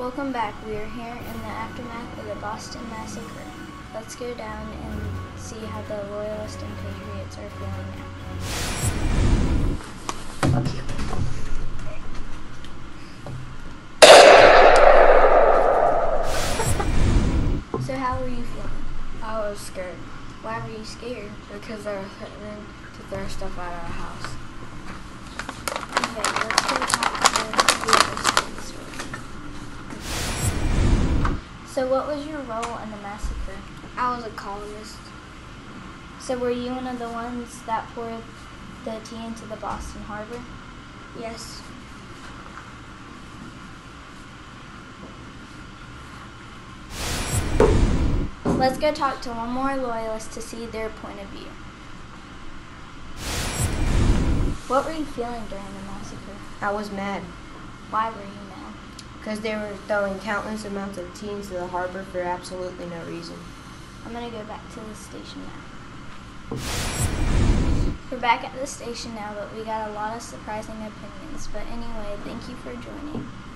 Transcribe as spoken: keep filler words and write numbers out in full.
Welcome back. We are here in the aftermath of the Boston Massacre. Let's go down and see how the Loyalists and Patriots are feeling now. So how were you feeling? I was scared Why were you scared? because they were threatening to throw stuff out of our house. Okay, let's go talk to the Loyalists. So what was your role in the massacre? I was a columnist. So were you one of the ones that poured the tea into the Boston Harbor? Yes. Let's go talk to one more Loyalist to see their point of view. What were you feeling during the massacre? I was mad Why were you mad? because they were throwing countless amounts of tea into the harbor for absolutely no reason. I'm going to go back to the station now. We're back at the station now, but we got a lot of surprising opinions. But anyway, thank you for joining.